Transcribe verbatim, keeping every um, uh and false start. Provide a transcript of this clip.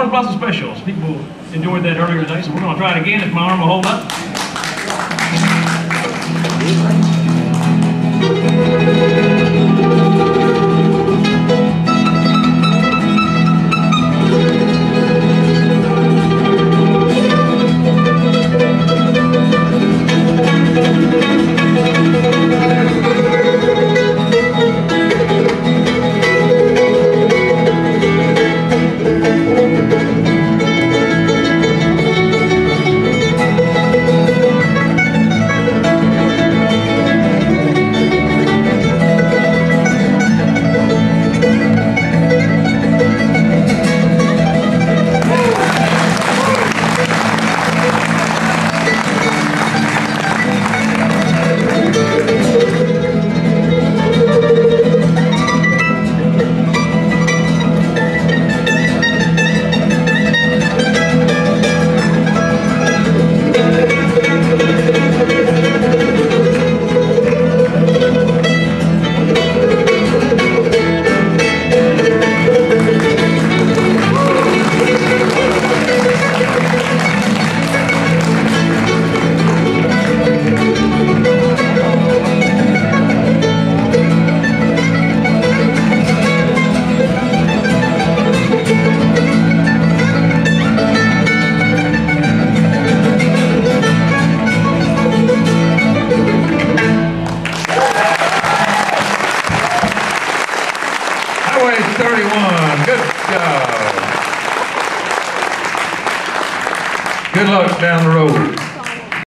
Orange Blossom Specials. People enjoyed that earlier today, so we're going to try it again if my arm will hold up. thirty-one, good job. Good luck down the road.